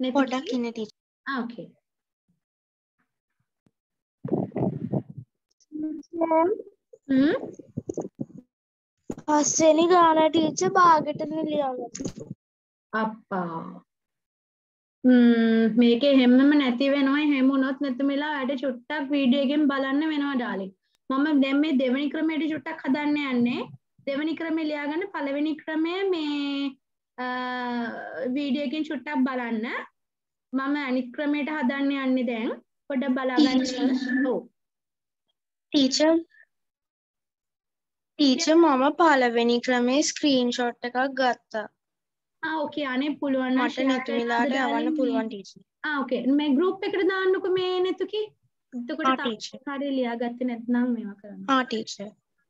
පොඩක් ඉන්න teacher. Okay. පස්වෙනි ගාන ටීචර් බාගෙට ලියන්න. අප්පා. මේකේ හැමම නැති වෙනවා. හැම වුණොත් නැති වෙලා වැඩ චුට්ටක් වීඩියෝ එකෙන් බලන්න වෙනවා ඩාලින්. මම දැන් මේ දෙවෙනි ක්‍රමයට චුට්ටක් හදන්න යන්නේ. දෙවෙනි ක්‍රමය ලියාගන්න පළවෙනි ක්‍රමය මේ වීඩියෝ එකෙන් චුට්ටක් බලන්න. මම අනිත් ක්‍රමයට හදන්න යන්නේ දැන්. පොඩ්ඩක් බලාගන්න. ඔව්. ටීචර් මම පළවෙනි ක්‍රමේ ස්ක්‍රීන්ෂොට් එකක් ගත්තා. ඕකේ අනේ පුළුවන් නම් මට නිතුමිලාට යවන්න පුළුවන් ටීචර්. ඕකේ මේ ගෲප් එකට දාන්නකෝ මේ නෙතුකි. එතකොට ටීචර්. හරිය ලියාගත්තේ නැත්නම් මේවා කරන්න. ටීචර්.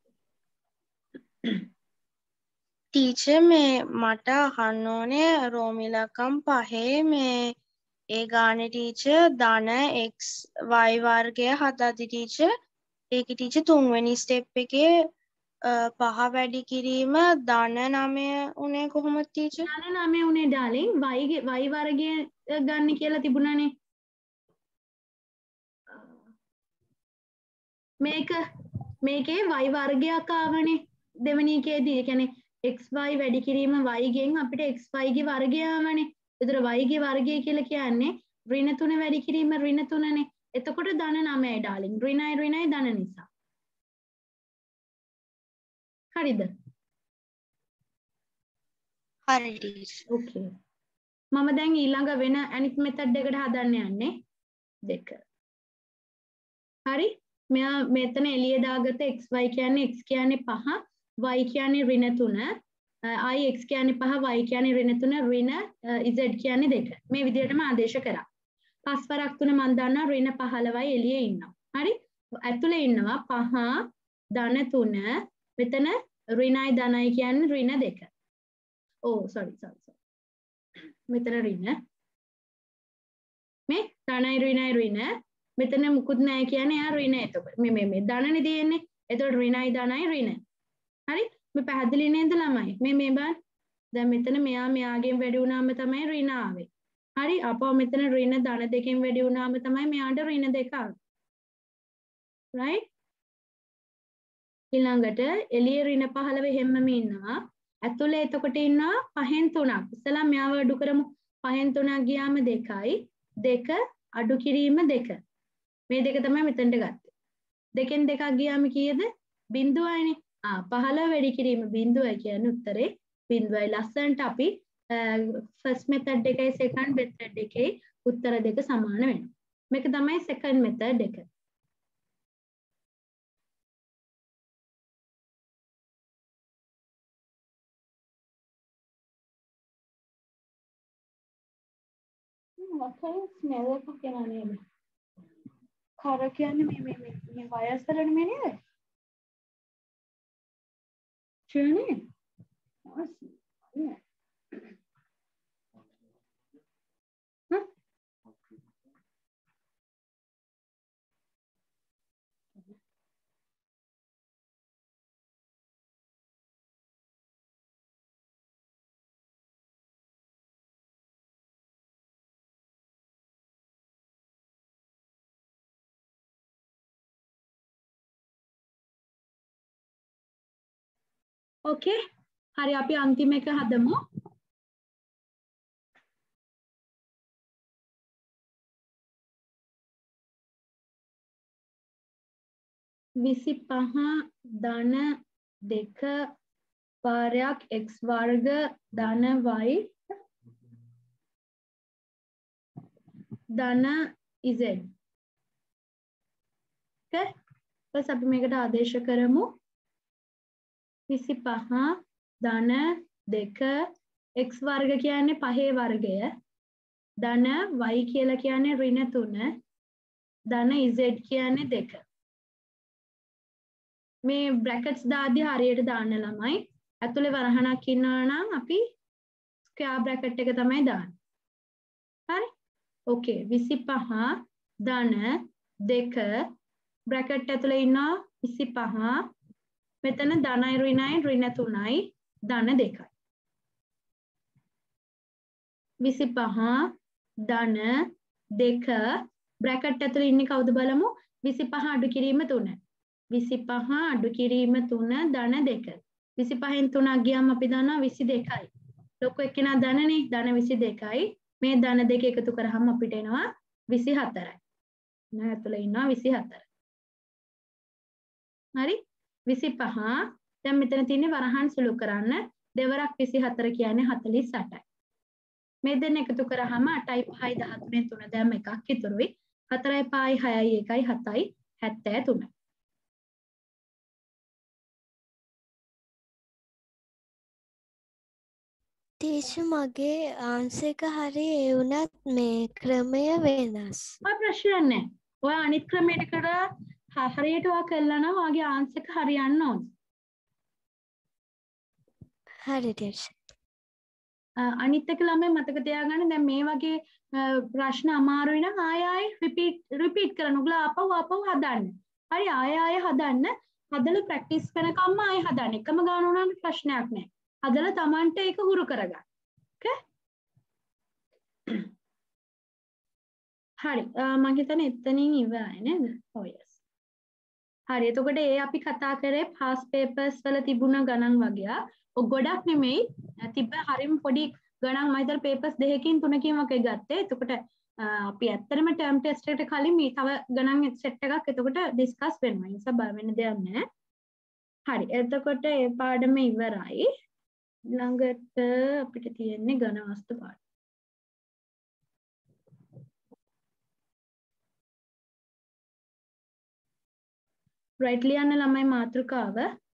ටීචර් මේ මට අහන්න ඕනේ රෝමිලකම් 5 මේ ඒ ගානේ ටීචර් ධන x y වර්ගය හදද්දි ටීචර් ඒකේ ටීචර් තුන්වෙනි ස්ටෙප් එකේ 5 වැඩි කිරීම ධන 9 උනේ කොහොමද ටීචර්? ධන 9 උනේ ඩාලින් y වර්ගය ගන්න කියලා තිබුණානේ. මේකේ y වර්ගයක් ආවනේ දෙවෙනි එකේදී. ඒ කියන්නේ xy වැඩි කිරීම y ගෙන් අපිට xy ගේ වර්ගය ආවනේ. ඒතර y ගේ වර්ගය කියලා කියන්නේ ඍණ 3 වැඩි කිරීම ඍණ 3නේ. එතකොට ධන 9යි ඩාලින්. ඍණයි ධන නිසා. හරිද? හරි ටීචර්. ඕකේ. මම දැන් ඊළඟ වෙන අනිත් මෙතඩ් එකට හදන්න යන්නේ. 2. හරි? මෙයා මෙතන එළිය දාගත්ත xy කියන්නේ x කියන්නේ 5, y කියන්නේ ඍණ 3, i x කියන්නේ 5, y කියන්නේ ඍණ 3, ඍණ z කියන්නේ 2. මේ විදිහටම ආදේශ කරා. 5 වරක් 3 මම දන්නවා ඍණ 15යි එළියේ ඉන්නවා. හරි? ඇතුලේ ඉන්නවා 5 ධන 3 මෙතන ඍණයි ධනයි කියන්නේ ඍණ 2. sorry. මෙතන ඍණ මේ ධනයි ඍණයි ඍණ මෙතන මුකුත් නැහැ කියන්නේ යා ඍණ. එතකොට මේ ධනනේ තියෙන්නේ. එතකොට ඍණයි ධනයි ඍණ. හරි? මේ පැහැදිලි නේද ළමයි? මේ බලන්න. දැන් මෙතන මෙයාගෙන් වැඩි වුණාම තමයි ඍණ ආවේ. හරි? අපව මෙතන ඍණ ධන දෙකෙන් වැඩි වුණාම තමයි මෙයාට ඍණ 2 ආවේ. right? ඊළඟට එළියේ ඍණ 15 හැමම ඉන්නවා. ඇතුලේ එතකොට ඉන්නවා 5න් 3ක්. ඉතලා මෙයාව අඩු කරමු. 5න් 3ක් ගියාම 2යි. 2 අඩු කිරීම 2. මේ දෙක තමයි මෙතනට ගත්තේ. 2න් 2ක් ගියාම කීයද? 0යිනේ. 15 වැඩි කිරීම 0යි කියන්නේ උත්තරේ 0යි. ලස්සනට අපි ෆස්ට් මෙතඩ් එකයි සෙකන්ඩ් මෙතඩ් එකේ උත්තර දෙක සමාන වෙනවා. මේක තමයි සෙකන්ඩ් මෙතඩ් එක. මකයි ස්මෙල් එකක් එනවා නේද? කර කියන්නේ මේ වයස් වලට මේ නේද? ෂුවර්නේ? ඕකේ. හරි අපි අන්තිම එක හදමු. විසිපහ ධන 2 වාරයක් x වර්ග ධන y ධන z. ඕකේ. ඊට අපි මේකට ආදේශ කරමු. 25 ධන 2 x වර්ග කියන්නේ 5 වර්ගය ධන y කියලා කියන්නේ ඍණ 3 ධන z කියන්නේ 2. මේ බ්‍රැකට්ස් දාද්දි හරියට දාන්න ළමයි. ඇතුලේ වරහණක් ඉන්නවා නම් අපි ස්ක්වෙයාර් බ්‍රැකට් එක තමයි දාන්නේ. හරි? ඕකේ 25 ධන 2 බ්‍රැකට් ඇතුලේ ඉන්නවා 25 මෙතන ධනයි ඍණයි ඍණ 3යි ධන 2යි 25 ධන 2 බ්‍රැකට් ඇතුලේ ඉන්නේ කවුද බලමු 25 අඩු කිරීම 3 25 අඩු කිරීම 3 ධන 2 25න් 3ක් ගියාම අපි දන්නවා 22යි ලොකු එක්කෙනා ධනනේ ධන 22යි මේ ධන දෙක එකතු කරාම අපිට එනවා 24යි නෑ ඇතුලේ ඉන්නවා 24 හරි 25 දැන් මෙතන තියෙන්නේ වරහන් සුළු කරන්න දෙවරක් 24 කියන්නේ 48යි මේ දෙන්න එකතු කරාම 8යි 5යි 13න් 3 දැන් එකක් ඉතුරුයි 4යි 5යි 6යි 1යි 7යි 73 ටීචර් මගේ ආන්සර් එක හරි ඒ වුණත් මේ ක්‍රමය වෙනස්. ඔය ප්‍රශ්නයක් නැහැ. ඔය අනිත් ක්‍රමයකට කරලා හරියට ඔයා කළා නම් ඔයාගේ ආන්සර් එක හරියන්න ඕන. හරි ටීචර්. අනිත් එක ළමයි මතක තියාගන්න දැන් මේ වගේ ප්‍රශ්න අමාරුයි නම් ආයෙ රිපීට් කරන්න. ඔයගොල්ලෝ ආපහු හදන්න. හරි ආයෙ හදන්න. හදලා ප්‍රැක්ටිස් කරනකම්ම ආයෙ හදන්න. එකම ගාන උනාට ප්‍රශ්නයක් නැහැ. හදලා Tamanට ඒක හුරු කරගන්න. ඕකේ? හරි මම හිතන්නේ එතනින් ඉවරයි නේද? ඔව් yes. හරි එතකොට ඒ අපි කතා කරේ past papers වල තිබුණ ගණන් වගේ. ඔය ගොඩක් නෙමෙයි තිබ්බ හරිම පොඩි ගණන් මම හිතලා papers දෙකකින් තුනකින් වගේ ගත්තේ. එතකොට අපි ඇත්තටම term test එකට කලින් මේ තව ගණන් set එකක් එතකොට discuss වෙනවා. ඒ නිසා බය වෙන්න දෙයක් නැහැ. හරි එතකොට ඒ පාඩම ඉවරයි. ළඟට අපිට තියෙන්නේ ඝන වස්තු පාඩම. right ලියන්න ළමයි මාතෘකාව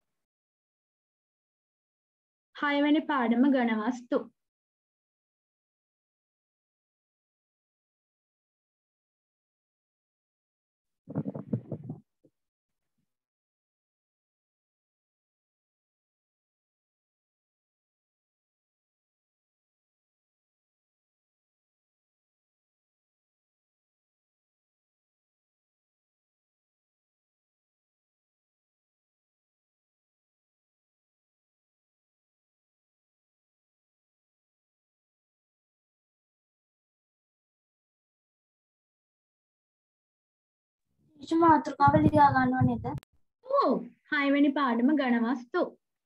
6 වෙනි පාඩම ඝන වස්තු. ටීචර් මාතෘකාව ලියා ගන්නව නේද? ඔව් 6 වෙනි පාඩම ඝන වස්තු.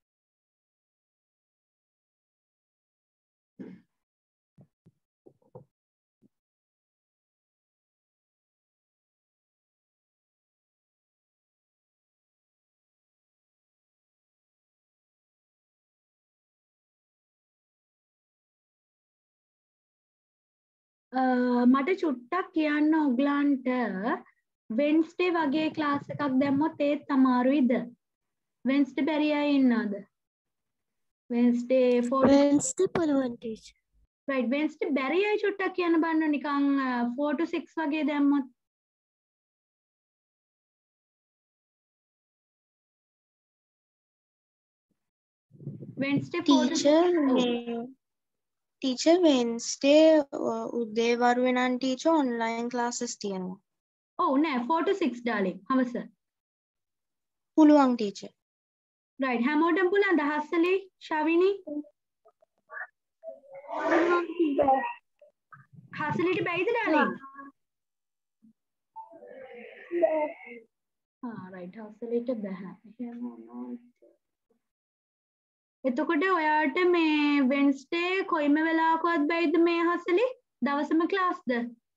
මට චුට්ටක් කියන්න ඔයගලන්ට වෙන්ස්ඩේ වගේ ක්ලාස් එකක් දැම්මොත් ඒත් අමාරුයිද? වෙන්ස්ඩේ බැරි අය ඉන්නවද? වෙන්ස්ඩේ වෙන්ස්ඩේ පුළුවන් ටීචර්. right වෙන්ස්ඩේ බැරි අය චුට්ටක් කියන්න බලන්න නිකන් 4 to 6 වගේ දැම්මොත්. වෙන්ස්ඩේ 4 to 6 ටීචර් වෙන්ස්ඩේ උදේවරුේ නම් ටීචර් ඔන්ලයින් ක්ලාසස් තියෙනවා. ඔව් නෑ 4 to 6 darling හවස. පුළුවන් ටීචර්. right හැමෝටම පුළුවන් දහස්සලි ශවිනි හසලිට බැයිද darling? right හසලිට බෑ. එතකොට ඔයාට මේ වෙන්ස්ඩේ කොයිම වෙලාවකවත් බැයිද මේ හසලි? දවසම ක්ලාස්ද?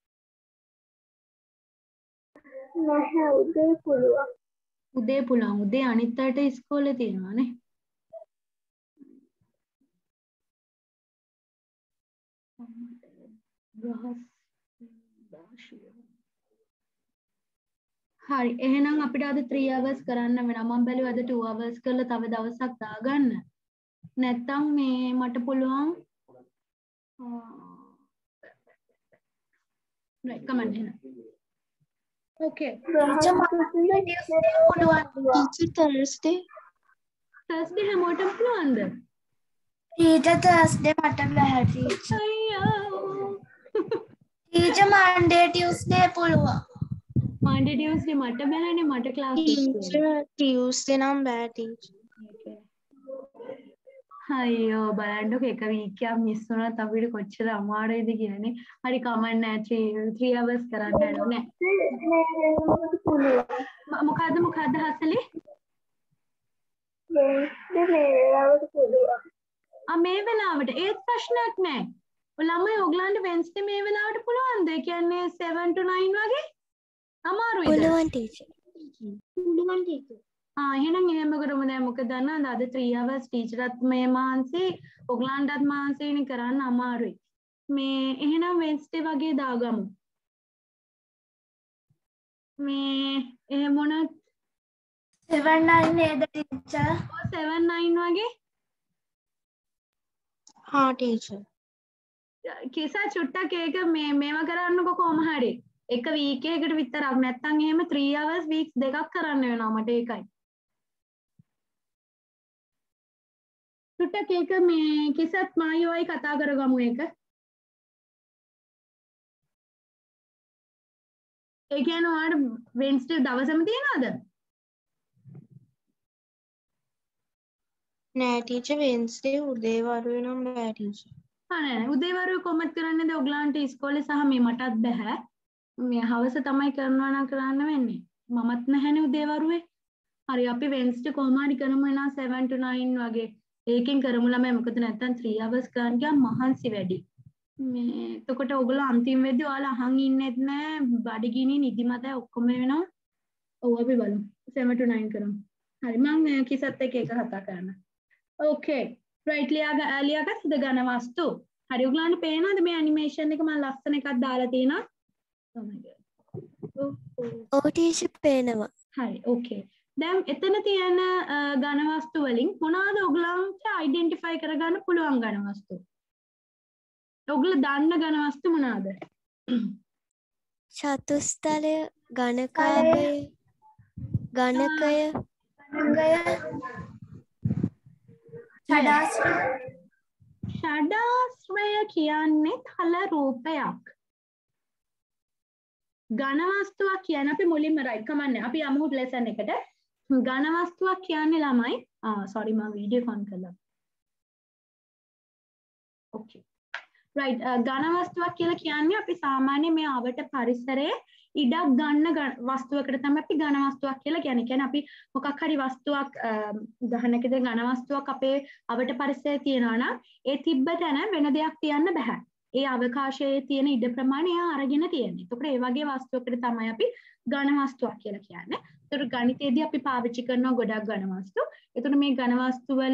නැහැ උදේ පුළුවන්. උදේ පුළුවන්. උදේ අනිත් අයට ඉස්කෝලේ තියෙනවානේ. හරි එහෙනම් අපිට අද 3 hours කරන්න වෙනවා. මම බැලුවා අද 2 hours කරලා තව දවසක් දාගන්න. නැත්තම් මේ මට පුළුවන් right come on එහෙනම්. okay Thursday හැමෝටම පුළුවන්ද? Thursday මට බැහැ ටීචර්. ටීචර් Monday Tuesday පුළුවන්. Monday Tuesday මට බැහැනේ මට ක්ලාස් ටීචර් Tuesday නම් බෑ ටීචර්. අයියෝ බලන්නකො එක වීක් එකක් මිස් වුණත් අපිට කොච්චර අමාරුයිද කියන්නේ. හරි කමක් නැහැ 3 hours කරන්න ඕනේ. මොකද්ද හසලේ? මේ වෙලාවට ඒත් ප්‍රශ්නයක් නැහැ. ළමයි ඔයගලන්ට වෙන්ස්ඩේ මේ වෙලාවට පුළුවන්ද? ඒ කියන්නේ 7 to 9 වගේ? අමාරුයිද? පුළුවන් ටීචර්. පුළුවන් ටීචර්. එහෙනම් එහෙම කරමු දැන් මොකද දන්නවද අද 3 hours ටීචර්ත් මේ මාන්සි ඔයගලන්ටත් මාන්සිනේ කරන්න අමාරුයි. මේ එහෙනම් වෙන්ස්ඩේ වගේ දාගමු. මේ එහෙම වුණත් 7-9 නේද ටීචර්? 7-9 වගේ හා ටීචර්. කිසා චුට්ටක් ඒක මේවා කරන්නකො කොහොම හරි. එක වීක් එකකට විතරක් නැත්තම් එහෙම 3 hours weeks දෙකක් කරන්න වෙනවා මට ඒකයි. චුට්ටක් ඒක මේ කිසත් මායෝයි කතා කරගමු ඒක. ඒ කියන්නේ ඔයාලට වෙන්ස්ඩේ දවසම තියනවද? නෑ ටීචර් වෙන්ස්ඩේ උදේ වරුවේ නම් බෑ ටීචර්. නෑ උදේවරුේ කොහොමද කරන්නේද ඔයගලන්ට ඉස්කෝලේ සහ මේ මටත් බෑ. මේ හවස තමයි කරනවා නම් කරන්න වෙන්නේ. මමත් නැහැනේ උදේවරුේ. හරි අපි වෙන්ස්ඩේ කොහොම හරි කරමු එනවා 7 to 9 වගේ. ඒකෙන් කරමු ළමයි මොකද නැත්තම් 3 hours ගන්න ගියාම මහන්සි වැඩි. මේ එතකොට ඔයගොල්ලෝ අන්තිම වෙද්දී ඔයාලා අහන් ඉන්නෙත් නෑ බඩගිනි නිදිමතයි ඔක්කොම වෙනවා. ඔව් අපි බලමු 7 to 9 කරමු. හරි මම කිසත් එක්ක එක කතා කරන්න. ඕකේ. රයිට් ලියාගත්තද ඝන වස්තු? හරි ඔයගලන්ට පේනවද මේ ඇනිමේෂන් එක මම ලස්සන එකක් දාලා තියෙනවා? ඔව් ටීචර් පේනවා. හරි ඕකේ. දැන් එතන තියෙන ඝන වස්තු වලින් මොනවාද ඔයගලන්ට අයිඩෙන්ටිෆයි කරගන්න පුළුවන් ඝන වස්තු? ඔයගොල්ලෝ දන්න ඝන වස්තු මොනවාද? චතුස්තලය, ඝනකාභය, ඝනකය, ෂඩාශ්‍රය කියන්නේ තල රූපයක්. ඝන වස්තුවක් කියන්නේ අපි මුලින්ම රයිට් කමන්නේ. අපි යමු ලෙසන් එකට. ඝන වස්තුවක් කියන්නේ ළමයි sorry මම වීඩියෝ ෆෝන් කළා. okay right ඝන වස්තුවක් කියලා කියන්නේ අපි සාමාන්‍ය මේ ආවට පරිසරයේ ඉඩක් ගන්න වස්තුවකට තමයි අපි ඝන වස්තුවක් කියලා කියන්නේ. කියන්නේ අපි මොකක් හරි වස්තුවක් උදාහරණයකට ඝන වස්තුවක් අපේ අවට පරිසරයේ තියනවා නම් ඒ තිබ්බ තැන වෙන දෙයක් තියන්න බෑ. ඒ අවකාශයේ තියෙන ඉඩ ප්‍රමාණය එයා අරගෙන තියෙන්නේ. ඒකට ඒ වගේ වස්තුවකට තමයි අපි ඝන වස්තුවක් කියලා කියන්නේ. ඒතර ගණිතයේදී අපි පාවිච්චි කරනවා ගොඩක් ඝන වස්තු. ඒතර මේ ඝන වස්තු වල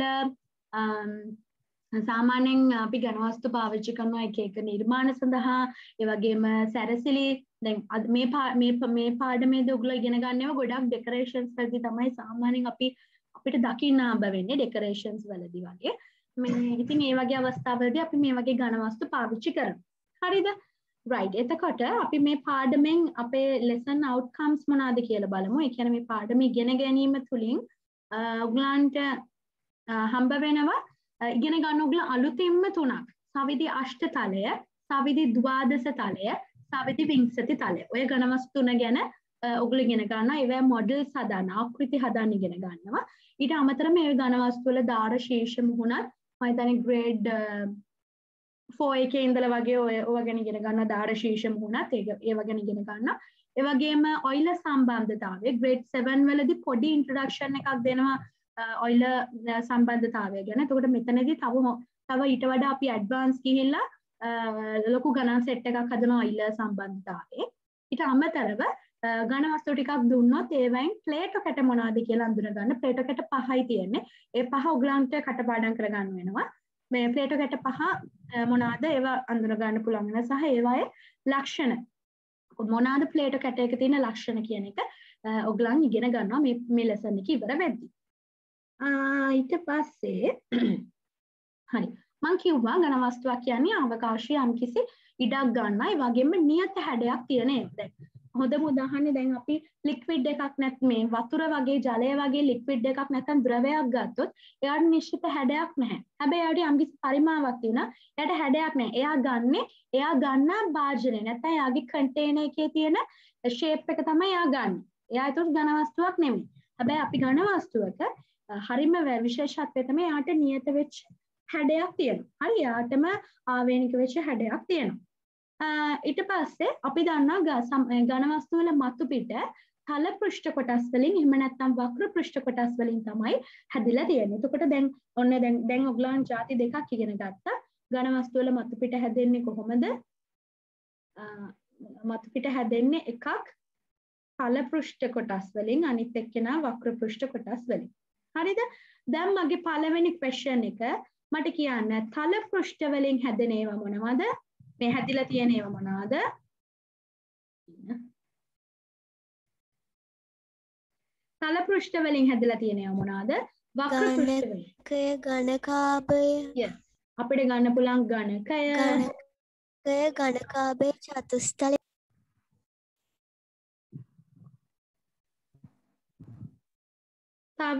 සාමාන්‍යයෙන් අපි ඝන වස්තු පාවිච්චි කරනවා එක එක නිර්මාණ සඳහා. ඒ වගේම සැරසිලි දැන් මේ පාඩමේදී ඔයගොල්ලෝ ඉගෙන ගන්නවා ගොඩක් ඩෙකරේෂන්ස් වලදී තමයි සාමාන්‍යයෙන් අපිට දකින්න හම්බ වෙන්නේ ඩෙකරේෂන්ස් වලදී වගේ. මේ ඉතින් මේ වගේ අවස්ථාවලදී අපි මේ වගේ ඝන වස්තු පාවිච්චි කරනවා. හරිද? right. එතකොට අපි මේ පාඩමෙන් අපේ lesson outcomes මොනවාද කියලා බලමු. ඒ කියන්නේ මේ පාඩම ඉගෙන ගැනීම තුලින් ඔයගලන්ට හම්බ වෙනවා ඉගෙන ගන්න ඔයගොල්ලෝ අලුතින්ම තුනක්. සවිදි අෂ්ටතලය, සවිදි ද්වාදස තලය, සවිදි විංශති තලය. ඔය ඝන වස්තු තුන ගැන ඔයගොල්ලෝ ඉගෙන ගන්නවා. ඒවා මොඩල්ස් හදන්න, ආකෘති හදන්න ඉගෙන ගන්නවා. ඊට අමතරව මේ ඝන වස්තු වල දාර ශීර්ෂ මුහුණත් මම හිතන්නේ ග්‍රේඩ් 4 එකේ ඉඳලා වගේ ඔය ගැන ඉගෙන ගන්න දාර ශීර්ෂ මුහුණත් ඒව ගැන ඉගෙන ගන්න. ඒ වගේම ඔයිලර් සම්බන්ධතාවය ග්‍රේඩ් 7 වලදී පොඩි ඉන්ට්‍රොඩක්ෂන් එකක් දෙනවා ඔයිලර් සම්බන්ධතාවය ගැන. එතකොට මෙතනදී තව ඊට වඩා අපි ඇඩ්වාන්ස් ගිහිල්ලා ලොකු ගණන් සෙට් එකක් හදනවා ඔයිලර් සම්බන්ධතාවයේ. ඊට අමතරව ඝන වස්තු ටිකක් දුන්නොත් ඒවෙන් ප්ලේටෝ කැට මොනවද කියලා අඳුනගන්න. ප්ලේටෝ කැට 5යි තියෙන්නේ. ඒ 5 ඔයගලන්ට කටපාඩම් කරගන්න වෙනවා. මේ ප්ලේටෝ කැට 5 මොනවද ඒවා අඳුන ගන්න පුළුවන් වෙන සහ ඒවායේ ලක්ෂණ මොනවාද ප්ලේටෝ කැට එකේ තියෙන ලක්ෂණ කියන එක ඔයගලන් ඉගෙන ගන්නවා මේ ලෙසන් එක ඉවර වෙද්දී. ඊට පස්සේ හරි මම කිව්වා ඝන වස්තුවක් කියන්නේ අවකාශයේ යම්කිසි ඉඩක් ගන්නවා. ඒ වගේම නියත හැඩයක් තියෙන ඒවා. දැන් හොඳම උදාහරණය දැන් අපි ලික්විඩ් එකක් මේ වතුර වගේ ජලය වගේ ලික්විඩ් එකක් නැත්නම් ද්‍රවයක් ගත්තොත් එයාට නිශ්චිත හැඩයක් නැහැ. හැබැයි එයාට යම්කිසි පරිමාවක් තියෙනවා. එයාට හැඩයක් නැහැ. එයා ගන්න භාජනය නැත්නම් එයාගේ කන්ටේනර් එකේ තියෙන ෂේප් එක තමයි එයා ගන්න. එයා ඒක ඝන වස්තුවක් නෙමෙයි. හැබැයි අපි ඝන වස්තුවක හරිම විශේෂත්වය තමයි එයාට නියත වෙච්ච හැඩයක් තියෙනවා. හරි යාටම ආවේනික වෙච්ච හැඩයක් තියෙනවා. ඊට පස්සේ අපි දන්නවා ඝන වස්තු වල මතු පිට තල පෘෂ්ඨ කොටස් වලින් එහෙම නැත්නම් වක්‍ර පෘෂ්ඨ කොටස් වලින් තමයි හැදිලා තියෙන්නේ. එතකොට දැන් ඔන්න දැන් ඔයගලන් ಜಾති දෙකක් ඉගෙන ගත්තා. ඝන වස්තු වල මතු පිට හැදෙන්නේ කොහොමද? මතු පිට හැදෙන්නේ එකක් තල පෘෂ්ඨ කොටස් වලින් අනිත් එක්කෙනා වක්‍ර පෘෂ්ඨ කොටස් වලින්. හරිද? දැන් මගේ පළවෙනි ක්වෙස්චන් එක මට කියන්න තල පෘෂ්ඨ වලින් හැදෙන ඒවා මොනවද? මේ හැදිලා තියෙන ඒවා මොනවද? තල පෘෂ්ඨ වලින් හැදිලා තියෙන ඒවා මොනවද? වක්‍ර පෘෂ්ඨ වලින්. ඝනකාභය. yes. අපිට ගන්න පුළුවන් ඝනකය. ඝනකාභය චතුස්තලය. තව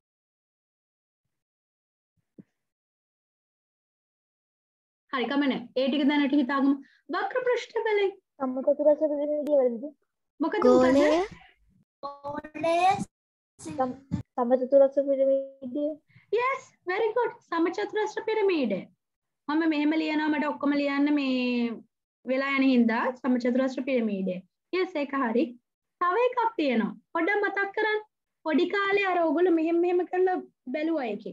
හරි කමනේ ඒ ටික දැනට හිතාගමු වක්‍ර පෘෂ්ඨ වලින් සම්මතතුරස පිරමීඩිය වලද මොකද ගෝලය සම්මතතුරස පිරමීඩිය yes very good සමචතුරස්‍ර පිරමීඩය මම මෙහෙම ලියනවා මට ඔක්කොම ලියන්න මේ වෙලා යන හින්දා සමචතුරස්‍ර පිරමීඩය yes ඒක හරි තව එකක් තියෙනවා පොඩ්ඩක් මතක් කරන්න පොඩි කාලේ අර ඕගොල්ලෝ මෙහෙම කරලා බැලුවා එකේ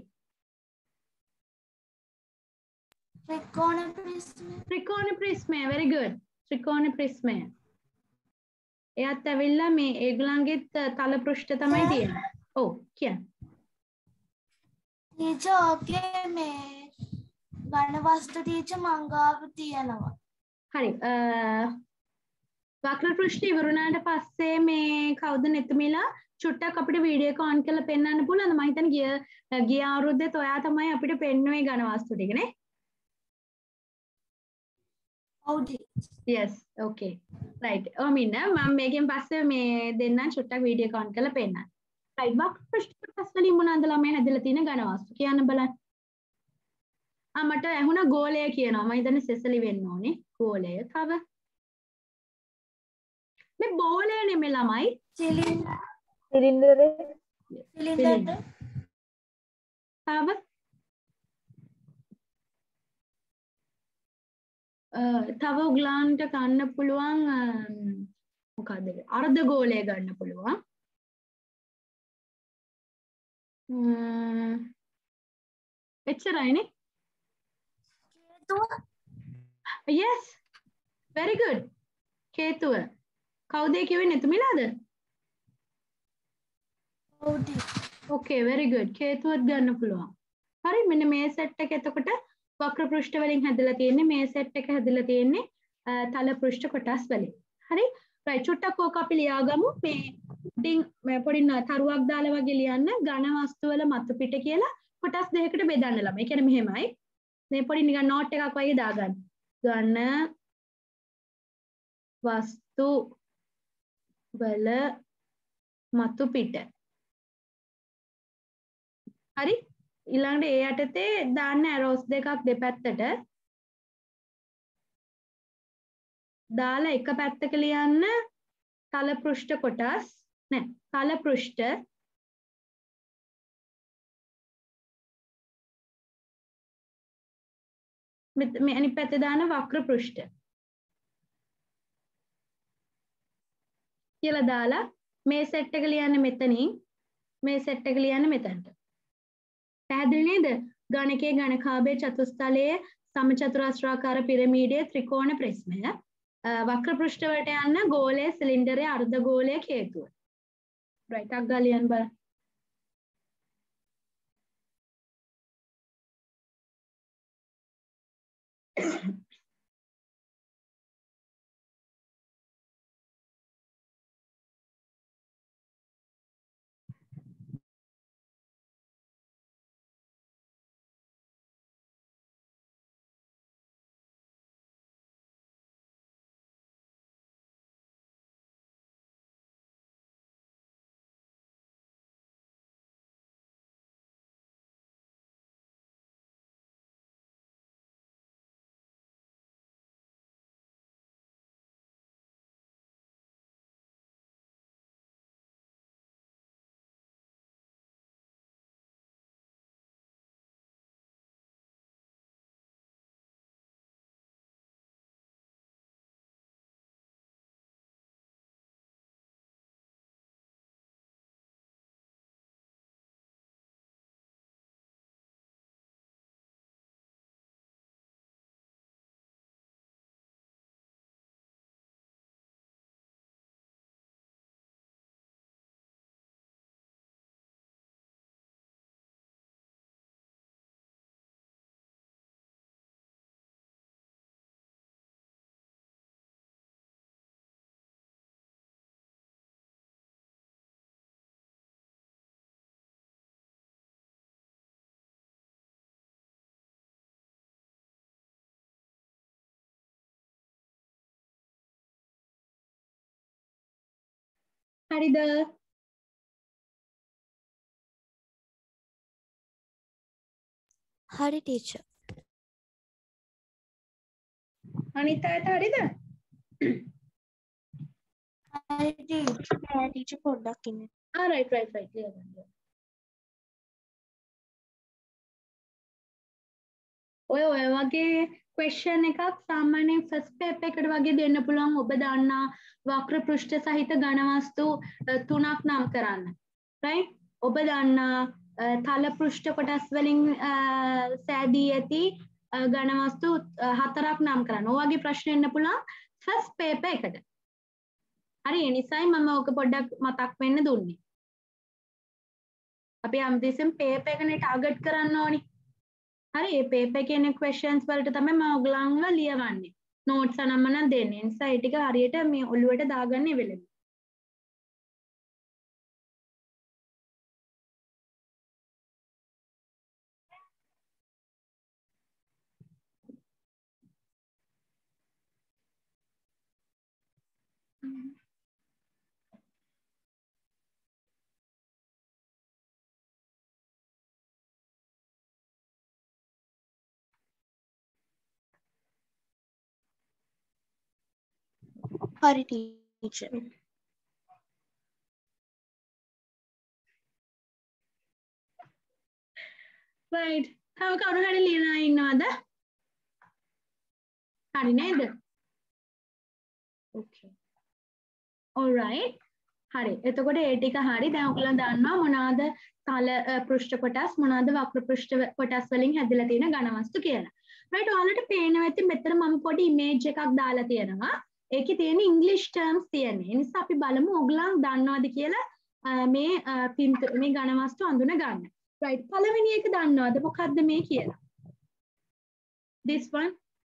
ත්‍රිකෝණ ප්‍රිස්මය very good ත්‍රිකෝණ ප්‍රිස්මය එයාත් ඇවිල්ලා මේ ඒගොල්ලන්ගෙත් තල පෘෂ්ඨ තමයි තියෙන්නේ ඔව් කියන්න ටීචර් ඕකේ මේ ඝන වස්තු ටීචර් මංගාව තියෙනවා හරි වක්‍ර පෘෂ්ඨ ඉවරුණාට පස්සේ මේ කවුද නෙතුමිලා චුට්ටක් අපිට වීඩියෝ එක ඔන් කරලා පෙන්නන්න පුළුවන්ද මම හිතන්නේ ගිය අවුරුද්දේත් ඔයා තමයි අපිට පෙන්නුවේ ඝන වස්තු ටික නේ yes okay right මින්න මම මේකෙන් පස්සේ මේ දෙන්නම් චුට්ටක් වීඩියෝ එක ඔන් කරලා පෙන්නන්න right වක්‍ර පෘෂ්ඨ කොටස් වලින් මොනවාද ළමයි හැදලා තියෙන ඝන වස්තු කියන්න බලන්න මට ඇහුණා ගෝලය කියනවා මම හිතන්නේ සෙසලි වෙන්න ඕනේ ගෝලය තව මේ බෝලය නෙමෙයි ළමයි සිලින්ඩරේ තව තව උගලන්ට ගන්න පුළුවන් මොකද්ද අර්ධ ගෝලය ගන්න පුළුවන් එච්චරයිනේ yes very good කේතුව කවුද කිව්වේ නෙතුමිලාද okay very good කේතුවත් ගන්න පුළුවන් හරි මෙන්න මේ සෙට් එක එතකොට වක්‍ර පෘෂ්ඨ වලින් හැදලා තියෙන්නේ මේ සෙට් එක හැදලා තියෙන්නේ තල පෘෂ්ඨ කොටස් වලින් හරි right චුට්ටක් ඕක අපි ලියාගමු මේ ඉතින් මේ පොඩි තරුවක් දාලා වගේ ලියන්න ඝන වස්තු වල මතු පිට කියලා කොටස් දෙකකට බෙදන්න ළමයි. ඒ කියන්නේ මෙහෙමයි. මේ පොඩි නිකන් නෝට් එකක් වගේ දාගන්න. ඝන වස්තු වල මතු පිට. හරි? ඊළඟට ඒ යටතේ දාන්න ඇරෝස් දෙකක් දෙපැත්තට. දාලා එක පැත්තක ලියන්න තල පෘෂ්ඨ කොටස් නෑ තල පෘෂ්ඨ මේ අනිත් පැත්තේ දාන වක්‍ර පෘෂ්ඨ කියලා දාලා මේ සෙට් එක ලියන්න මෙතනින් මේ සෙට් එක ලියන්න මෙතනට පැහැදිලි නේද ගණකයේ ඝනකාභය චතුස්තලයේ සමචතුරාස්‍රාකාර පිරමීඩයේ ත්‍රිකෝණ ප්‍රිස්මය වක්‍ර පෘෂ්ඨ වලට යන්න ගෝලයේ සිලින්ඩරයේ අර්ධ ගෝලයේ හේතුව right අක් ගාලියන් බලන්න හරිද? හරි ටීචර්. අනිත් අයට හරිද? හරි ටීචර්. නෑ ටීචර් පොඩ්ඩක් ඉන්න. right clear කරන්න. ඔය වගේ question එකක් සාමාන්‍යයෙන් first paper එකට වගේ දෙන්න පුළුවන්. ඔබ දන්නා වක්‍ර පෘෂ්ඨ සහිත ඝන වස්තු තුනක් නම් කරන්න. right? ඔබ දන්නා තල පෘෂ්ඨ කොටස් වලින් සෑදී ඇති ඝන වස්තු හතරක් නම් කරන්න. ඔය වගේ ප්‍රශ්න එන්න පුළුවන් first paper එකට. හරි ඒ නිසායි මම ඔක පොඩ්ඩක් මතක් වෙන්න දුන්නේ. අපි හැමදෙස්සෙම paper එකනේ target කරන්න ඕනි. හරි ඒ paper එකේ එන questions වලට තමයි මම ඔයගලන්ව ලියවන්නේ. notes අනම්ම නම් දෙන්නේ. ඒ නිසා ඒ ටික හරියට මේ ඔළුවට දාගන්න වෙලෙමු. හරි ටීචර්. right. තව කවුරු හරි ලියලා ඉන්නවද? හරි නේද? okay. all right. හරි. එතකොට ඒ ටික හරි. දැන් ඔයගොල්ලෝ දන්නවා මොනවාද තල පෘෂ්ඨ කොටස් මොනවාද වක්‍ර පෘෂ්ඨ කොටස් වලින් හැදිලා තියෙන ඝන වස්තු කියලා. right. ඔයාලට පේනවා ඇති මෙතන මම පොඩි image එකක් දාලා තියෙනවා. ඒකේ තියෙන English terms තියෙන්නේ. ඒ නිසා අපි බලමු ඔයගොල්ලන් දන්නවද කියලා මේ ඝන වස්තු අඳුන ගන්න. right. පළවෙනි එක දන්නවද මොකක්ද මේ කියලා? this one.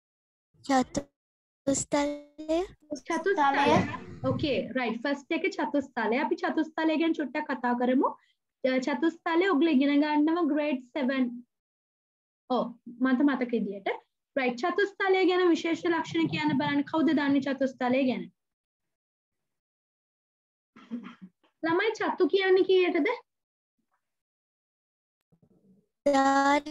චතුස්තලය. චතුස්තලය. okay right. first එක චතුස්තලය. අපි චතුස්තලය ගැන චුට්ටක් කතා කරමු. චතුස්තලය ඔයගොල්ලෝ ඉගෙන ගන්නවා grade 7. මට මතක විදියට. right. චතුස්තලය ගැන විශේෂ ලක්ෂණ කියන්න බලන්න කවුද දන්නේ චතුස්තලය ගැන? ළමයි චතු කියන්නේ කීයටද? දාර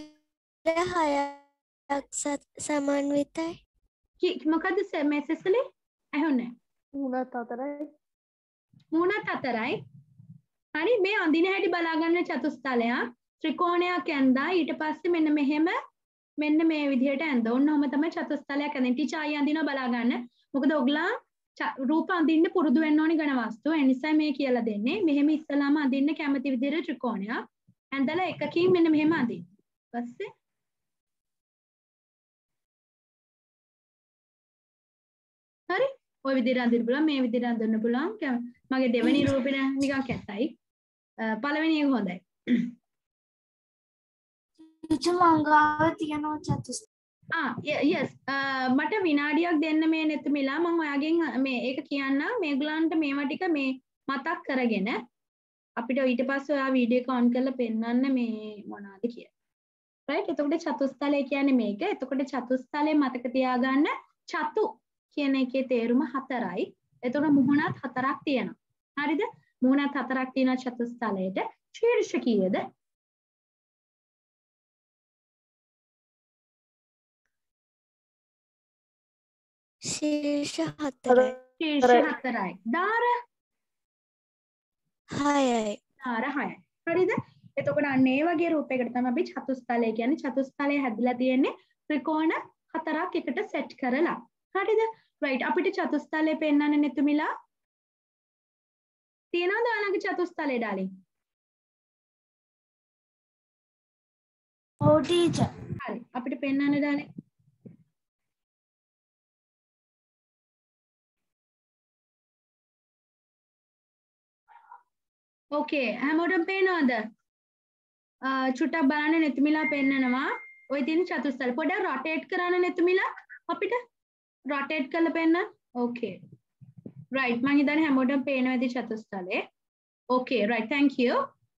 6ක් සමන්විතයි. මොකද්ද මේ සෙසලේ? ඇහුන්නේ? මුණත් හතරයි. මුණත් හතරයි. හරි මේ අඳින හැටි බලා ගන්න චතුස්තලයක් ත්‍රිකෝණයක් ඇඳා ඊට පස්සේ මෙන්න මෙහෙම මෙන්න මේ විදිහට ඇඳ. ඔන්නෝම තමයි චතුස්තලයක් ඇඳෙන්නේ. ටීචර් ආයි අඳිනවා බලා ගන්න. මොකද ඔයගලා රූප අඳින්න පුරුදු වෙන්න ඕනි ඝන වස්තු. ඒ නිසා මේ කියලා දෙන්නේ. මෙහෙම ඉස්සලාම අඳින්න කැමති විදිහට ත්‍රිකෝණයක් ඇඳලා එකකින් මෙන්න මෙහෙම අඳින්න. ඊපස්සේ හරි ඔය විදිහට අඳින්න පුළුවන් මේ විදිහට අඳින්න පුළුවන්. මගේ දෙවෙනි රූපේ නිකන් කැතයි. පළවෙනි එක හොඳයි. ටීචර් මංගාව තියෙනවා චතුස්තලය. yes මට විනාඩියක් දෙන්න මේ නෙතුමිලා මම ඔයාගෙන් මේ ඒක කියන්නම් මේගොල්ලන්ට මේවා ටික මේ මතක් කරගෙන අපිට ඊට පස්සේ ඔයා වීඩියෝ එක ඔන් කරලා පෙන්නන්න මේ මොනවද කියලා. right එතකොට චතුස්තලය කියන්නේ මේක. එතකොට චතුස්තලය මතක තියාගන්න චතු කියන එකේ තේරුම හතරයි. එතකොට මුහුණත් හතරක් තියෙනවා. හරිද? මුහුණත් හතරක් තියෙනවා චතුස්තලයට. ශීර්ෂ කීයද? ශීර්ෂ 4යි. ශීර්ෂ 4යි. දාර 6යි. දාර 6යි. හරිද? එතකොට අන්න ඒ වගේ රූපයකට තමයි අපි චතුස්තලය කියන්නේ. චතුස්තලය හැදිලා තියෙන්නේ ත්‍රිකෝණ හතරක් එකට සෙට් කරලා. හරිද? right අපිට චතුස්තලය පෙන්වන්න නෙතුමිලා තියෙනවද ඔයාලගේ චතුස්තලය ඩාලින්? ඔව් ටීචර්. හරි අපිට පෙන්වන්න ඩාලින්. okay හැමෝටම පේනවද? චුට්ටක් බලන්න නෙතුමිලා පෙන්නනවා. ඔය තියෙන චතුස්තලය පොඩ්ඩක් රොටේට් කරන්න නෙතුමිලා අපිට rotate කරලා පෙන්නන්න. okay right මම හිතන්නේ හැමෝටම පේනවා ඇති චතුස්තලය. okay right thank you.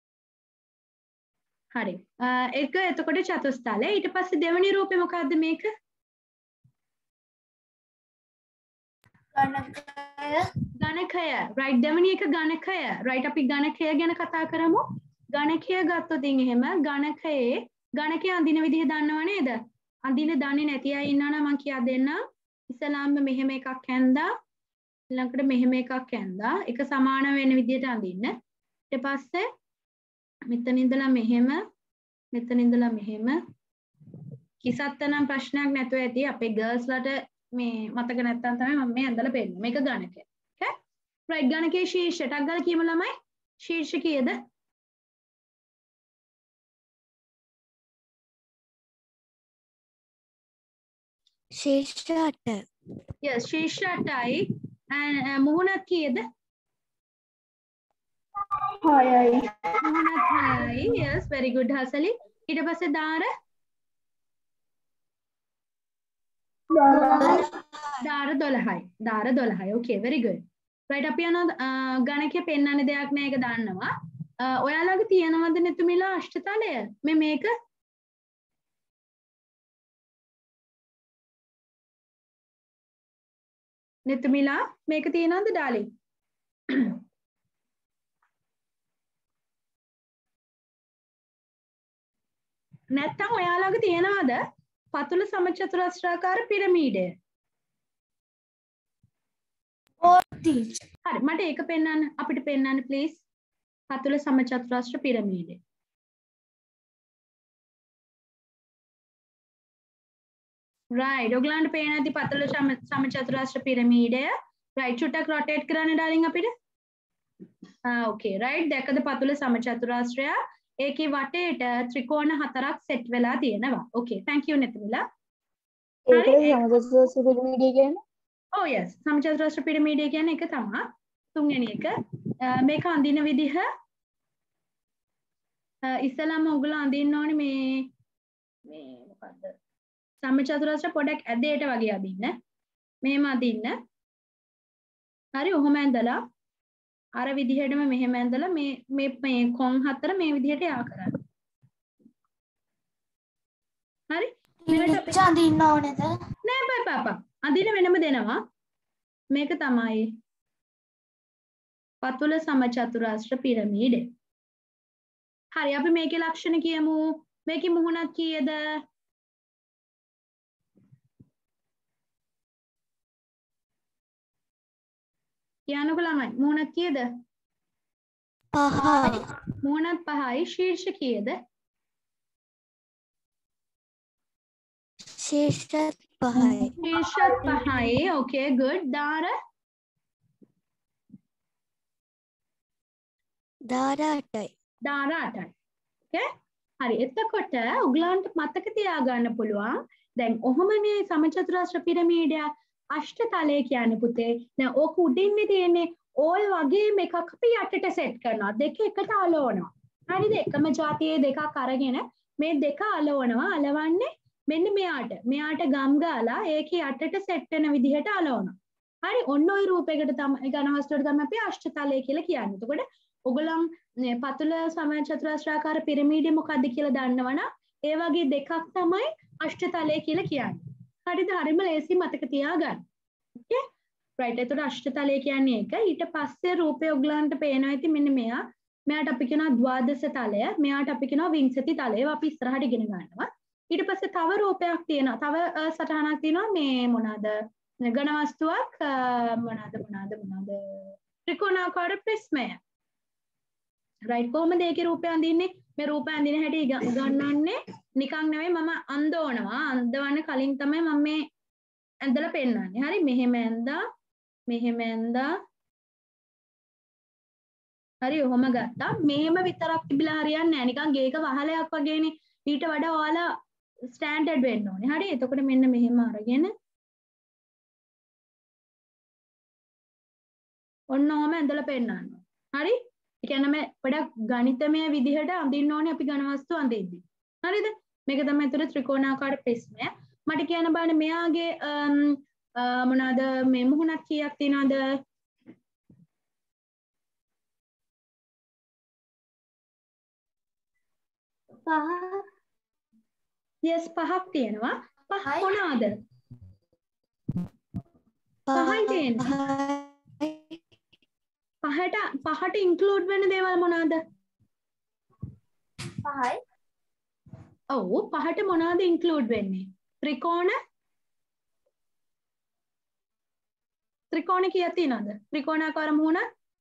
හරි ඒක එතකොට චතුස්තලය. ඊට පස්සේ දෙවෙනි රූපේ මොකද්ද මේක? ගණකය right දෙවෙනි එක ගණකය right අපි ගණකය ගැන කතා කරමු ගණකය ගත්තොත් එහෙම ගණකයේ ගණකය අඳින විදිහ දන්නව නේද අඳින දන්නේ නැති අය ඉන්නා නම් මම කියා දෙන්නම් ඉස්සලාම මෙහෙම එකක් ඇඳා ඊළඟට මෙහෙම එකක් ඇඳා එක සමාන වෙන විදිහට අඳින්න ඊට පස්සේ මෙතන ඉඳලා මෙහෙම මෙතන ඉඳලා මෙහෙම කිසත්ත නම් ප්‍රශ්නයක් නැතුව ඇති අපේ ගර්ල්ස් ලට මේ මතක නැත්තම් තමයි මම මේ ඇඳලා පෙන්නන්නේ මේක ගණකය okay right ගණකයේ ශීර්ෂයක් ගාලා කියමු ළමයි ශීර්ෂ කීයද ශීර්ෂ 8 yes ශීර්ෂ 8යි මුහුණත් කීයද 6යි මුහුණත් 6යි yes very good හසලි ඊට පස්සේ දාර 12යි දාර 12යි okay very good right අපි යනවා ගණකයේ පෙන්වන්න දෙයක් නෑ ඒක දාන්නවා ඔයාලගේ තියෙනවද නෙතුමිලා අෂ්ටතලය මේක නෙතුමිලා මේක තියෙනවද ඩාලින් නැත්තම් ඔයාලගේ තියෙනවද පතුල සමචතුරස්‍රාකාර පිරමීඩය හරි මට ඒක පෙන්වන්න අපිට පෙන්වන්න ප්ලීස් පතුල සමචතුරස්‍ර පිරමීඩය right ඔයගලන්ට පේන ඇති පතුල සමචතුරස්‍ර පිරමීඩය right චුට්ටක් rotate කරන්න ඩාලින් අපිට okay right දැකද පතුල සමචතුරස්‍රය ඒකේ වටේට ත්‍රිකෝණ 4ක් සෙට් වෙලා තියෙනවා okay thank you නෙතුමිලා ඒකද සමචතුරස්‍ර පිරමීඩය කියන්නේ oh yes සමචතුරස්‍ර පිරමීඩය කියන්නේ එක තමයි තුන්වෙනි එක මේක අඳින විදිහ ඉස්සෙල්ලාම ඔයගොල්ලෝ අඳින්න ඕනේ මේ මොකද්ද සමචතුරස්‍ර පොඩක් ඇදේට වගේ අදින්න මෙහෙම අදින්න හරි ඔහොම ඇඳලා අර විදිහටම මෙහෙම ඇඳලා මේ කොන් හතර මේ විදිහට යා කරන්න හරි මේකට අඳින්න ඕනේද නෑ බෑ අඳින වෙනම දෙනවා මේක තමයි පතුල සමචතුරස්‍ර පිරමීඩය හරි අපි මේකේ ලක්ෂණ කියමු මේකේ මුහුණක් කීයද කියන්නකෝ ළමයි මුහුණක් කීයද 5 මුහුණත් 5යි ශීර්ෂ කීයද ශීර්ෂත් 5යි ශීර්ෂත් 5යි okay good දාර 8යි දාර 8යි okay හරි එතකොට උගලන්ට මතක තියාගන්න පුළුවන් දැන් ඔහොමනේ සමචතුරස්‍ර පිරමීඩය අෂ්ටතලය කියන්නේ පුතේ දැන් ඕක උඩින්නේ තියෙන්නේ ඕල් වගේ මේකක් අපි යටට සෙට් කරනවා දෙක එකට අලවනවා හරිද එකම જાතියේ දෙකක් අරගෙන මේ දෙක අලවනවා අලවන්නේ මෙන්න මෙයාට ගම් ගාලා ඒකේ යටට සෙට් වෙන විදිහට අලවනවා හරි ඔන්න ඔය රූපයකට තමයි ඝන වස්තුවට තමයි අපි අෂ්ටතලය කියලා කියන්නේ එතකොට ඔයගොල්ලන් පතුල සමචතුරස්‍රාකාර පිරමීඩය මොකක්ද කියලා දන්නවනම් ඒ වගේ දෙකක් තමයි අෂ්ටතලය කියලා කියන්නේ හරිද හරිම ලේසි මතක තියාගන්න okay right එතකොට අෂ්ටතලය කියන්නේ ඒක ඊට පස්සේ රූපය ඔයගලන්ට පේනවා ඇති මෙන්න මෙයාට අපි කියනවා ද්වාදශ තලය මෙයාට අපි කියනවා විංශති තලය අපි ඉස්සරහට ඉගෙන ගන්නවා ඊට පස්සේ තව රූපයක් තියෙනවා තව සටහනක් තියෙනවා මේ මොනවාද ඝන වස්තුවක් මොනවාද ත්‍රිකෝණාකාර ප්‍රිස්මය right කොහොමද ඒකේ රූපය අඳින්නේ මේ රූපය අඳින හැටි ගන්නන්නේ නිකන් නෙවෙයි මම අඳවන්න කලින් තමයි මම මේ ඇඳලා පෙන්නන්නේ හරි මෙහෙම ඇඳා හරි ඔහොම ගත්තා මෙහෙම විතරක් තිබිලා හරියන්නේ නැහැ නිකන් ගේක වහලයක් වගේනේ ඊට වඩා ඔයාලා ස්ටෑන්ඩඩ් වෙන්න ඕනේ හරි එතකොට මෙන්න මෙහෙම අරගෙන ඔන්න ඔහම ඇඳලා පෙන්නන්න හරි ඒ කියන්නේ මේ පොඩක් ගණිතමය විදිහට අඳින්න ඕනේ අපි ඝන වස්තු අඳින්න හරිද මේක තමයි ඒතර ත්‍රිකෝණාකාර ප්‍රිස්මය මට කියන්න බෑනේ මෙයාගේ මොනවාද මේ මුහුණක් කීයක් තියෙනවද 5 yes 5ක් තියෙනවා 5 මොනවාද පහයි තියෙන්නේ. පහට ඉන්ක්ලූඩ් වෙන දේවල් මොනවාද? පහයි. ඔව් පහට මොනවාද ඉන්ක්ලූඩ් වෙන්නේ? ත්‍රිකෝණ කීයක් තියෙනවද? ත්‍රිකෝණාකාර මුහුණ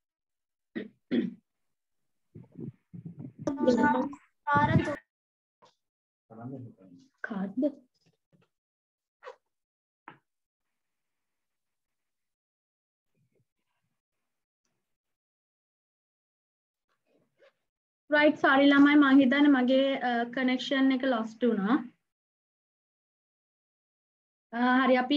කාද්ද? right sorry ළමයි මං හිතන්නේ මගේ connection එක lost වුණා. හරි අපි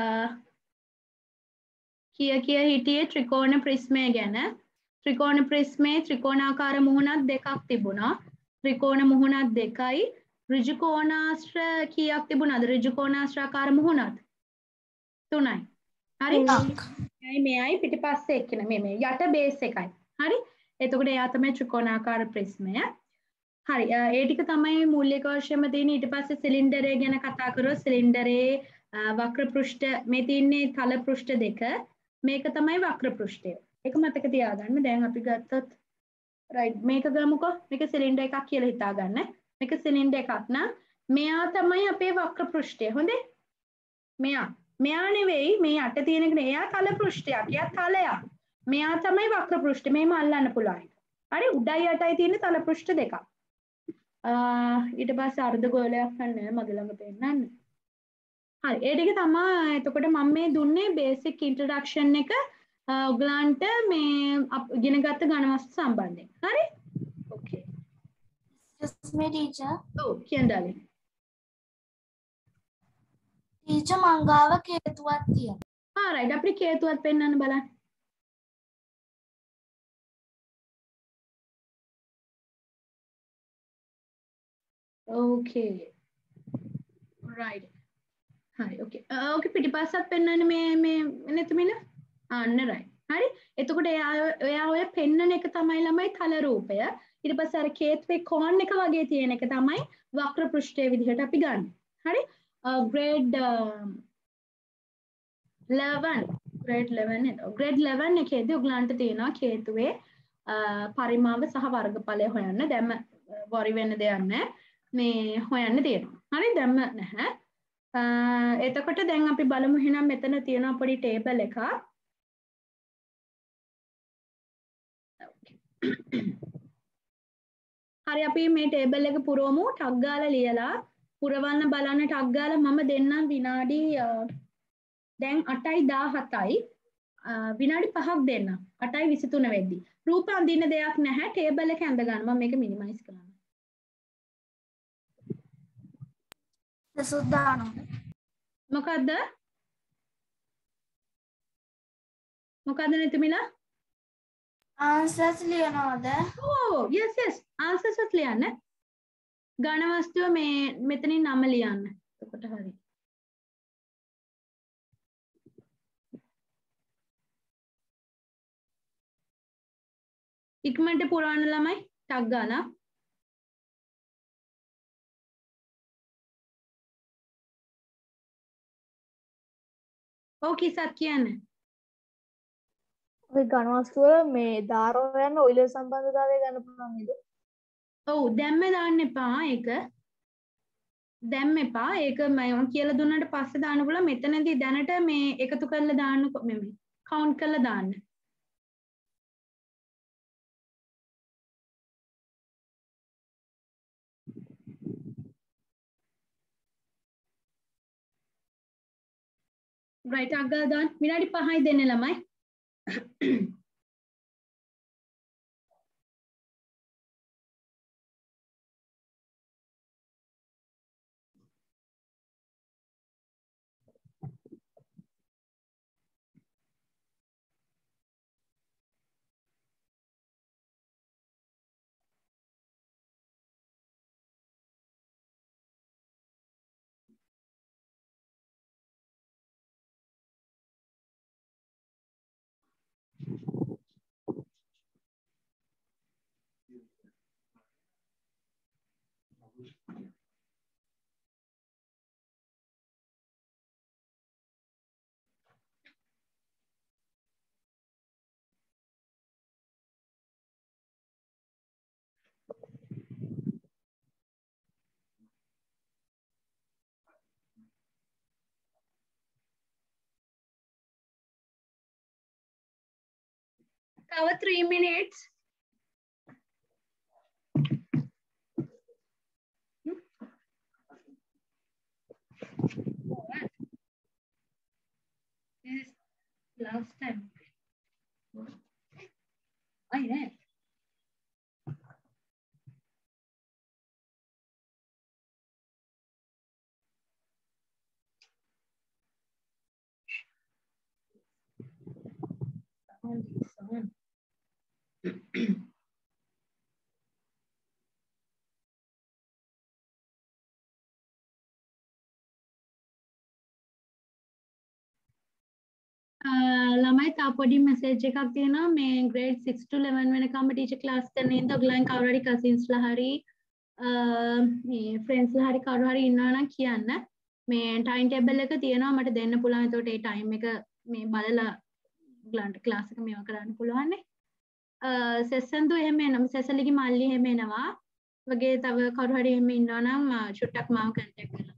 කිය හිටියේ ත්‍රිකෝණ ප්‍රිස්මය ගැන. ත්‍රිකෝණ ප්‍රිස්මේ ත්‍රිකෝණාකාර මුහුණක් දෙකක් තිබුණා. ත්‍රිකෝණ මුහුණක් දෙකයි. ඍජු කෝණාශ්‍ර කීයක් තිබුණාද? ඍජු කෝණාශ්‍රාකාර මුහුණක් 3යි. හරි? මෙයයි පිටිපස්සේ එක්කෙන මේ යට බේස් එකයි. හරි? එතකොට එයා තමයි ත්‍රිකෝණාකාර ප්‍රිස්මය. හරි ඒ ටික තමයි මූලික වශයෙන්ම තියෙන්නේ. ඊට පස්සේ සිලින්ඩරය ගැන කතා කරොත් සිලින්ඩරේ වක්‍ර පෘෂ්ඨ මේ තියෙන්නේ තල පෘෂ්ඨ දෙක. මේක තමයි වක්‍ර පෘෂ්ඨය. ඒක මතක තියාගන්න. දැන් අපි ගත්තොත් right මේක ගමුකෝ. මේක සිලින්ඩර් එකක් කියලා හිතාගන්න. මේක සිලින්ඩර් එකක් නම් මෙයා තමයි අපේ වක්‍ර පෘෂ්ඨය. හොඳේ? මෙයා නෙවෙයි මේ යට තියෙන එක නේ. එයා තල පෘෂ්ඨයක්. එයා තලයක්. මෙයා තමයි වක්‍ර පෘෂ්ඨ. මේම අල්ලන්න පුළුවන්. හරි උඩයි යටයි තියෙන තල පෘෂ්ඨ දෙකක්. ඊට පස්සේ අර්ධ ගෝලයක් ගන්න මගේ ළඟ පෙන්නන්න. හරි ඒ ටික තමයි එතකොට මම මේ දුන්නේ බේසික් ඉන්ට්‍රොඩක්ෂන් එක ඔයගලන්ට මේ ඉගෙන ගත්ත ඝන වස්තු සම්බන්ධයෙන්. හරි? ඕකේ. Excuse me teacher. ඔව් කියන්න darling. teacher මංගාව කේතුවක් තියෙනවා. right අපිට කේතුවක් පෙන්වන්න බලන්න. okay right හරි okay පිටිපස්සත් පෙන්වන්න මේ නැතුමින අන්න right හරි එතකොට එයා ඔය පෙන්නන එක තමයි ළමයි තල රූපය ඊට පස්සේ අර කේතුවේ කෝන් එක වගේ තියෙන එක තමයි වක්‍ර පෘෂ්ඨයේ විදිහට අපි ගන්න හරි grade 11 එකේදී ඔයගලන්ට තියෙනවා කේතුවේ පරිමාව සහ වර්ගඵලය හොයන්න දැන් worry වෙන්න දෙයක් නැහැ මේ හොයන්න තියෙනවා හරි දැම්ම නැහැ එතකොට දැන් අපි බලමු එහෙනම් මෙතන තියෙන පොඩි ටේබල් එකක් හරි අපි මේ ටේබල් එක පුරවමු ටක් ගාලා ලියලා පුරවන්න බලන්න ටක් ගාලා මම දෙන්නම් විනාඩි දැන් 8:17යි විනාඩි 5ක් දෙන්න 8:23 වෙද්දි රූප අඳින්න දෙයක් නැහැ ටේබල් එක ඇඳ ගන්න මම මේක මිනිමයිස් කරන්න සුද්දානෝ මොකද්ද නිතුමිලා answers ලියනවද yes answers ලියන්න ඝන වස්තුව මේ මෙතනින් නම ලියන්න එතකොට හරි ඉක්මනට පුරවන්න ළමයි ටක් ගාලා ඕකේ සත් කියන්නේ ඔය ඝන වස්තුව මේ ධාරව යන ඔයිලර් සම්බන්ධතාවය ගන්න පුළුවන් නේද? ඔව් දැම්ම දාන්න එපා ඒක. දැම්ම එපා ඒක මම කියලා දුන්නාට පස්සේ දාන්න පුළුවන් මෙතනදී දැනට මේ එකතු කරලා දාන්න මේ කවුන්ට් කරලා දාන්න. right අග්ගා දාන්න විනාඩි 5යි දෙන්න ළමයි. තව 3 minutes. This is last time. I know. Sound. ළමයි තා පොඩි මැසේජ් එකක් තියෙනවා මේ grade 6 to 11 වෙනකම් ටීචර් ක්ලාස් කරන ඉඳ ඔයගලන් කවුරු හරි කසින්ස්ලා හරි මේ ෆ්‍රෙන්ඩ්ස්ලා හරි කවුරු හරි ඉන්නවා නම් කියන්න මේ ටයිම් ටේබල් එක තියෙනවා මට දෙන්න පුළුවන් එතකොට ඒ ටයිම් එක මේ බලලා ඔයගලන්ට ක්ලාස් එක මේව කරන්න පුළුවන් නේ සෙසන් දු එහෙම එනවා සෙසලිගේ මල්ලි එහෙම එනවා වගේ තව කවුරු හරි එහෙම ඉන්නවා නම් චුට්ටක් මාව කන්ටැක්ට් කරලා